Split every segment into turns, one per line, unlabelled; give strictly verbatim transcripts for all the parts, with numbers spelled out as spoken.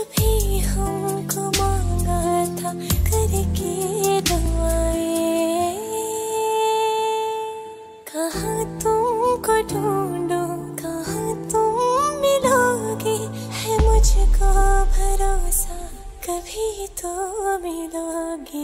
भी हमको मांगा था करके दुआएं। कहाँ तुमको ढूंढूं, कहाँ तुम मिलोगे, है मुझको भरोसा कभी तो मिलोगे।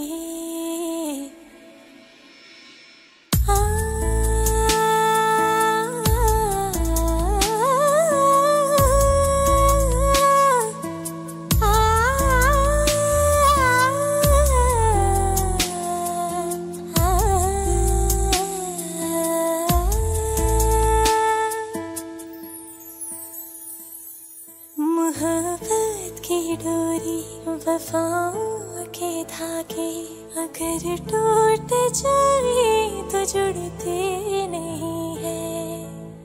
मोहब्बत की डोरी, वफाओं के धागे, अगर टूट जाए तो जुड़ते नहीं है।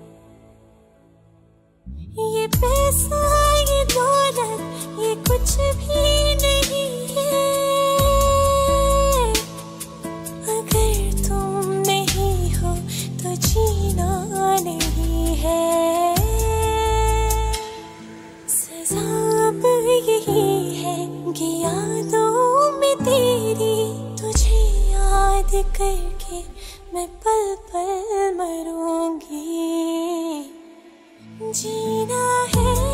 ये पैसा ये दौलत ये कुछ भी नहीं है, अगर तुम नहीं हो तो जीना नहीं है। अब यही है कि यादों में तेरी, तुझे याद करके मैं पल पल मरूंगी। जीना है